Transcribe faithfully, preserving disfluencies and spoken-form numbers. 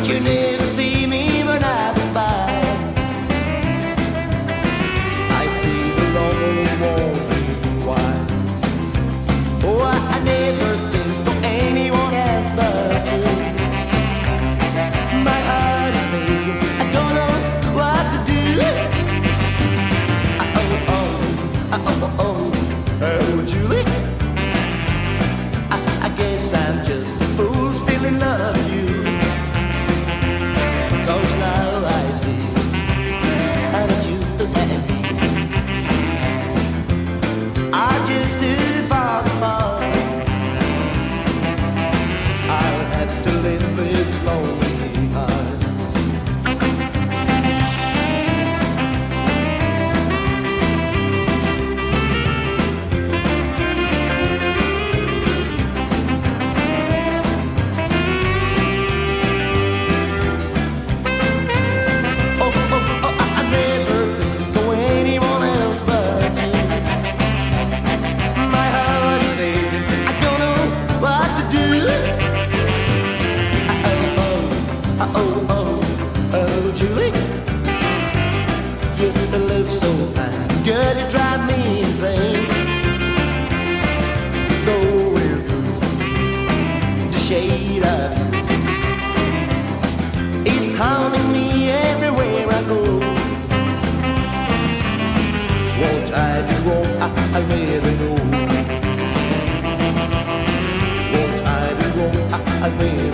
but you never see me when I pass by. I see the long wandering wide. Oh, I, I never think of anyone else but you. My heart is saying I don't know what to do. Oh, oh, oh, oh, oh, oh, Julie. I, I guess I'm just a fool still in love with you. 'Cause now I see how that you and me are just too far apart. I'll have to live with this lonely heart. Oh, oh, oh, Julie, you look so fine, girl, you drive me insane. Going through the shade of you, it's haunting me everywhere I go. What I do wrong, I, I'll never know. What I do wrong, I, I'll never know.